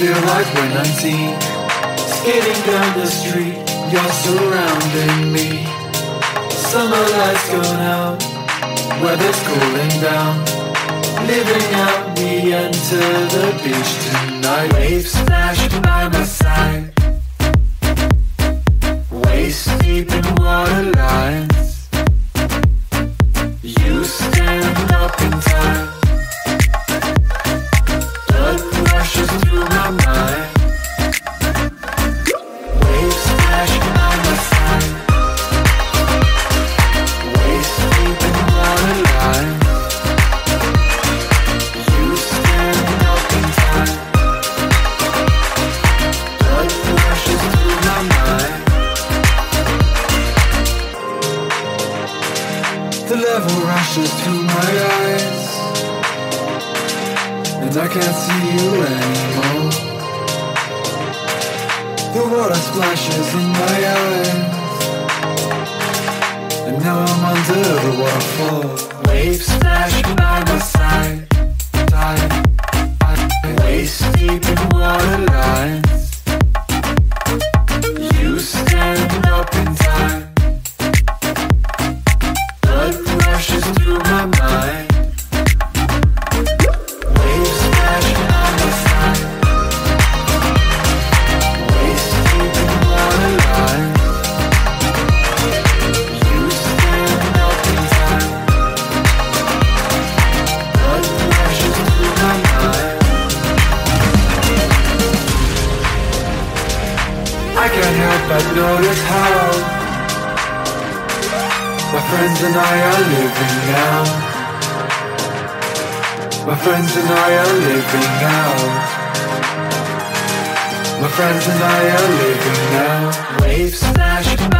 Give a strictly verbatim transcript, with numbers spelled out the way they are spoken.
feel like we're nineteen, skating down the street, you're surrounding me. Summer lights gone out, weather's cooling down. Living out, we enter the beach tonight. Waves splash by my side, waist deep in water lines. You stand up in time, blood rushes through my mind. Waves splash by my side, waist deep in water lines. You stand up in time, blood rushes through my mind. The level rushes to my eyes, and I can't see you anymore. The water splashes in my eyes, and now I'm under the waterfall. Waves splash by my side, side, waist deep in water lines. You stand up in time, blood rushes through my mind. Waves splash by my side, waist deep in water lines. You stand up in time, blood rushes through my mind. I can't help but notice how my friends and I are living now. My friends and I are living out. My friends and I are living now. Waves splash